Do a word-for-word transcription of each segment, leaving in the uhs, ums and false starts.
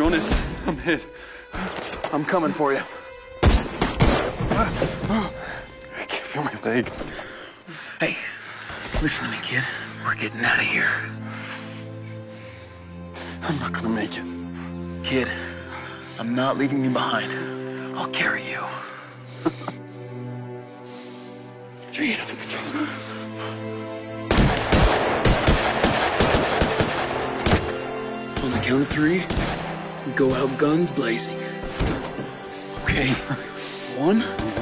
Jonas, I'm hit. I'm coming for you. I can't feel my leg. Hey, listen to me, kid. We're getting out of here. I'm not gonna make it. Kid, I'm not leaving you behind. I'll carry you. Gene. On the count of three, we go out guns blazing. Okay, one.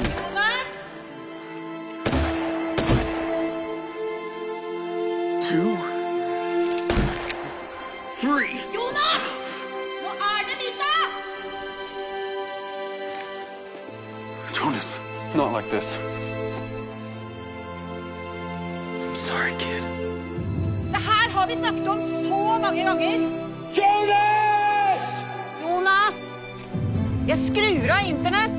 Two. Three. Jonas! Nå er det Vita! Jonas, not like this. I'm sorry, kid. Det her har vi snakket om så mange ganger. Jonas! Jonas! Jeg skrur av internett.